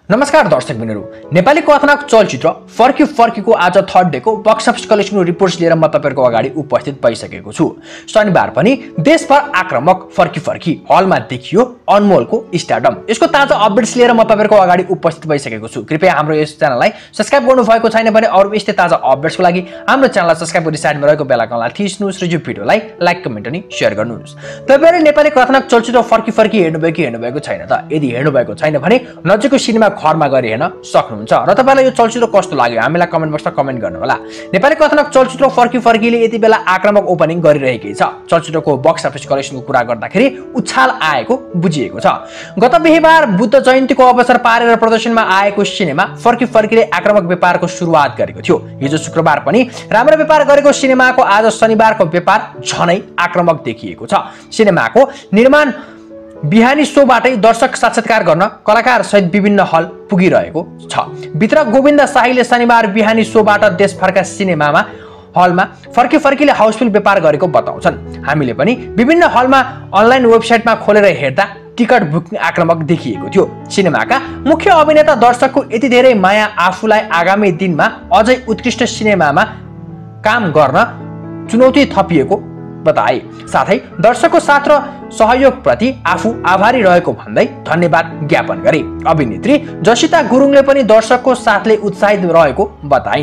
नमस्कार दर्शक बिनहरु, नेपाली कथानक चलचित्र फर्की फर्कीको आज थर्ड डेको बक्स अफिस कलेक्सनको रिपोर्ट्स लिएर म तपाईहरुको अगाडि उपस्थित भइसकेको छु। शनिबार पनि देशभर आक्रामक फर्की फर्की हलमा देखियो अनमोलको स्टारडम। यसको ताजा अपडेट्स लिएर म तपाईहरुको अगाडि उपस्थित भइसकेको छु। कृपया हाम्रो यस च्यानललाई सब्स्क्राइब गर्नु भएको छैन भने अरु यस्तै ताजा अपडेट्सको लागि हाम्रो च्यानललाई सब्स्क्राइब गरी साइडमा रहेको बेल आइकनलाई थिच्नुस् र यो भिडियोलाई लाइक कमेन्ट अनि शेयर गर्नुस्। तपाईहरुले नेपाली कथानक चलचित्र फर्की फर्की हेर्नुभएको छैन त? यदि हेर्नुभएको छैन भने नजिकको सिनेमा घरमा गएर हेर्न सक्नुहुन्छ र तपाईलाई यो चलचित्र कस्तो लाग्यो हामीलाई कमेन्ट बक्समा कमेन्ट गर्नु होला। नेपाली कथानक चलचित्र फर्की फर्कीले यति बेला आक्रामक ओपनिङ गरिरहेकै छ। चलचित्रको बक्स अफिस कलेक्सनको कुरा गर्दाखेरि उछाल आएको बुझिएको छ। गत बिहीबार बुद्ध जयन्तीको अवसर पारेर प्रदर्शनमा आएको सिनेमा फर्की फर्कीले आक्रामक व्यापारको सुरुवात गरेको थियो। हिजो शुक्रबार पनि राम्रो व्यापार गरेको सिनेमाको आज शनिबारको व्यापार झनै आक्रामक देखिएको छ। सिनेमाको निर्माण बिहानी शोबाटै दर्शक साक्षात्कार गर्न कलाकार सहित विभिन्न हल पुगिरहेको छ। भित्र गोविन्द शाहीले शनिबार बिहानी शोबाट देशभरका सिनेमामा हलमा फर्की फर्कीले हाउसफुल व्यापार गरेको बताउँछन्। हामीले पनि विभिन्न हलमा अनलाइन वेबसाइटमा खोलेर हेर्दा टिकट बुकिङ आक्रामक देखिएको थियो। सिनेमाका मुख्य अभिनेता दर्शकको यति धेरै माया आफूलाई आगामी दिनमा अझै उत्कृष्ट सिनेमामा काम गर्न चुनौती थपिएको बताए। साथै दर्शकको साथ र सहयोग प्रति आफू आभारी रहेको भन्दै धन्यवाद ज्ञापन गरे। अभिनेत्री जसिता गुरुङले पनि दर्शकको साथले उत्साहित रहेको बताइन्।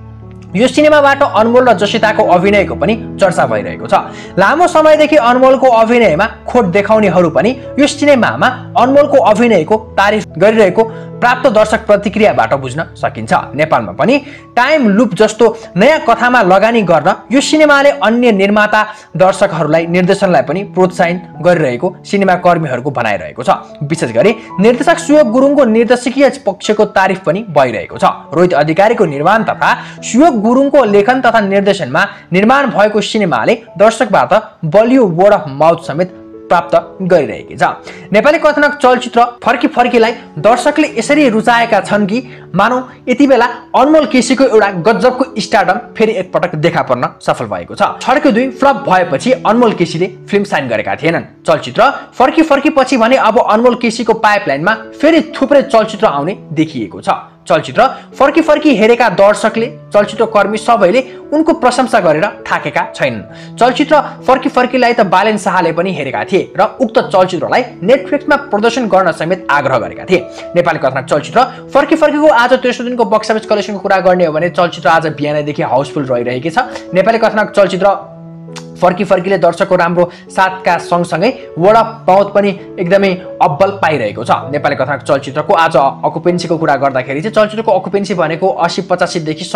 यो सिनेमाबाट अनमोल र जसिताको अभिनयको पनि चर्चा भइरहेको छ। लामो समयदेखि अनमोलको अभिनयमा खोट देखाउनेहरू पनि यो सिनेमामा अनमोलको अभिनयको तारिफ गरिरहेको प्राप्त दर्शक प्रतिक्रियाबाट बुझ्न सकिन्छ। नेपालमा पनि टाइम लुप जस्तो नयाँ कथामा लगानी गर्न यो सिनेमाले अन्य निर्माता दर्शकहरूलाई निर्देशनलाई पनि प्रोत्साहन गरिरहेको सिनेमा कर्मीहरूको भनाइरहेको छ। विशेष गरी निर्देशक सुयोग गुरुङको निर्देशकीय पक्षको तारिफ पनि भइरहेको छ। रोहित अधिकारीको निर्माण तथा सुयोग गुरुङको लेखन तथा निर्देशनमा निर्माण भएको सिनेमाले दर्शकबाट बलियो वर्ड अफ माउथ समेत प्राप्त गरिरहेको छ। नेपाली कथानक चलचित्र फर्की फर्कीलाई दर्शकले यसरी रुचाएका छन् कि मानौ यति बेला अनमोल केसीको एउटा गजबको स्टारडम फेरि एकपटक देखा पर्न सफल भएको छ। छड्के 2 फ्लप भएपछि अनमोल केसीले फिल्म साइन गरेका थिएनन्। चलचित्र फर्की फर्की पछि भने अब अनमोल केसीको पाइपलाइनमा फेरि थुप्रै चलचित्र आउने देखिएको छ। चलचित्र फर्की फर्की हेरेका दर्शकले चलचित्र कर्मी सबैले उनको प्रशंसा गरेर थाकेका छैनन्। चलचित्र फर्की फर्कीलाई त बालेन शाहले पनि हेरेका थिए र उक्त चलचित्रलाई नेटफ्लिक्समा प्रदर्शन गर्न समेत आग्रह गरेका थिए। नेपाली कथानक चलचित्र फर्की फर्कीको आज तेस्रो दिनको बक्स अफिस कलेक्सनको कुरा गर्ने हो भने चलचित्र आज बिहानैदेखि हाउसफुल रहिरहेको छ। नेपाली कथानक चलचित्र फर्की फर्कीले दर्शकको राम्रो साथका सँगसँगै वर्ड अफ माउथ पनि एकदमै अब्बल पाइरहेको छ। नेपाली कथानक चलचित्रको आज अकुपेन्सीको कुरा गर्दाखेरि चाहिँ चलचित्रको अकुपेन्सी भनेको 80-85 देखि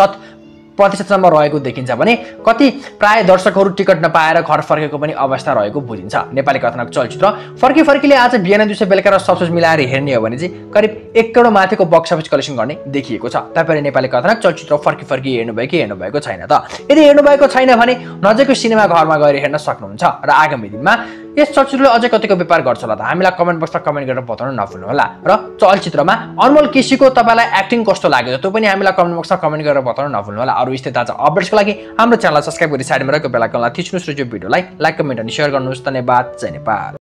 100% रहेको देखिन्छ भने कति प्राय दर्शकहरू टिकट नपाएर घर फर्केको पनि अवस्था रहेको बुझिन्छ। नेपाली कथानक चलचित्र फर्की फर्कीले आज बिहान दिउँसो बेलुका र सबसोच मिलाएर हेर्ने हो भने चाहिँ करिब 1 करोड माथिको बक्स अफिस कलेक्सन गर्ने देखिएको छ। तपाईले नेपाली कथानक चलचित्र फर्की फर्की हेर्नुभएको छैन त? यदि हेर्नुभएको छैन भने नजिकको सिनेमा घरमा गएर हेर्न सक्नुहुन्छ र आगामी दिनमा यस चलचित्रले अझै कतिको व्यापार गर्छ होला त हामीलाई कमेन्ट बक्समा कमेन्ट गरेर बताउन नभुल्नु होला। र चलचित्रमा अनमोल केसीको तपाईलाई एक्टिङ कस्तो लाग्यो त्यो पनि हामीलाई कमेन्ट बक्समा कमेन्ट गरेर बताउन नभुल्नु होला। अरु यस्तै ताजा अपडेट्सको लागि हाम्रो च्यानललाई सब्स्क्राइब गरी साइडमा रहेको बेल आइकनलाई थिच्नुस् र यो भिडियोलाई लाइक कमेन्ट अनि शेयर गर्नुस्। धन्यवाद। जय नेपाल।